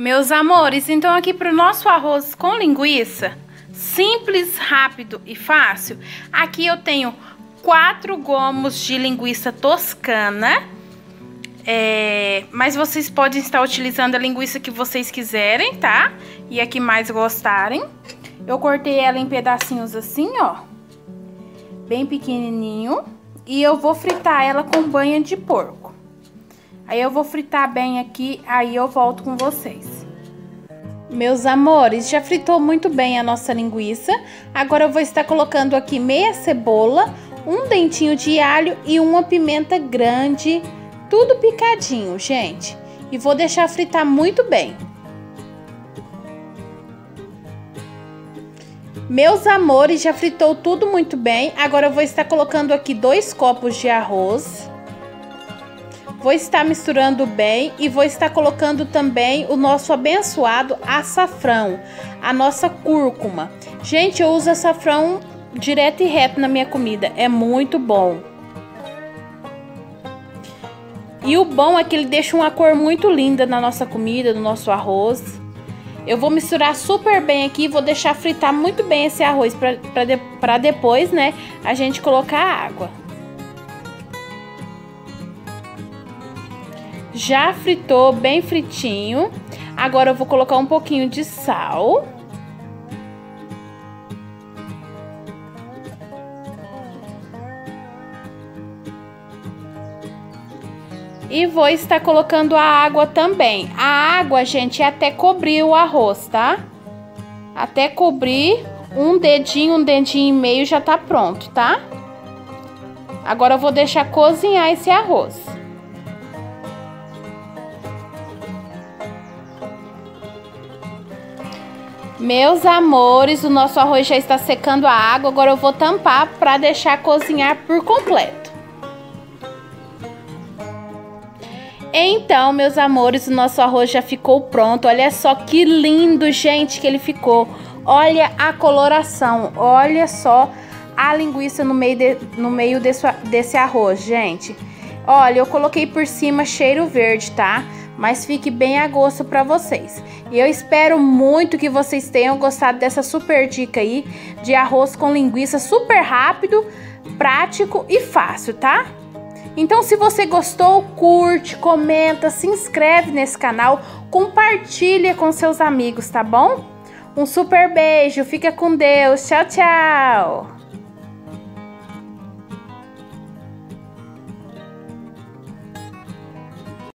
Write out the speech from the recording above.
Meus amores, então aqui para o nosso arroz com linguiça, simples, rápido e fácil, aqui eu tenho 4 gomos de linguiça toscana, mas vocês podem estar utilizando a linguiça que vocês quiserem, tá? E a que mais gostarem. Eu cortei ela em pedacinhos assim, ó, bem pequenininho, e eu vou fritar ela com banha de porco. Aí eu vou fritar bem aqui, aí eu volto com vocês. Meus amores, já fritou muito bem a nossa linguiça. Agora eu vou estar colocando aqui meia cebola, um dentinho de alho e uma pimenta grande, tudo picadinho, gente. E vou deixar fritar muito bem. Meus amores, já fritou tudo muito bem. Agora eu vou estar colocando aqui 2 copos de arroz. Vou estar misturando bem e vou estar colocando também o nosso abençoado açafrão, a nossa cúrcuma. Gente, eu uso açafrão direto e reto na minha comida, é muito bom. E o bom é que ele deixa uma cor muito linda na nossa comida, no nosso arroz. Eu vou misturar super bem aqui, vou deixar fritar muito bem esse arroz para depois, né, a gente colocar a água. Já fritou bem fritinho. Agora eu vou colocar um pouquinho de sal. E vou estar colocando a água também. A água, gente, é até cobrir o arroz, tá? Até cobrir um dedinho e meio já tá pronto, tá? Agora eu vou deixar cozinhar esse arroz. Meus amores, o nosso arroz já está secando a água, agora eu vou tampar para deixar cozinhar por completo. Então, meus amores, o nosso arroz já ficou pronto. Olha só que lindo, gente, que ele ficou. Olha a coloração, olha só a linguiça no meio desse arroz, gente. Olha, eu coloquei por cima cheiro verde, tá? Mas fique bem a gosto para vocês. E eu espero muito que vocês tenham gostado dessa super dica aí de arroz com linguiça super rápido, prático e fácil, tá? Então, se você gostou, curte, comenta, se inscreve nesse canal, compartilha com seus amigos, tá bom? Um super beijo, fica com Deus, tchau, tchau!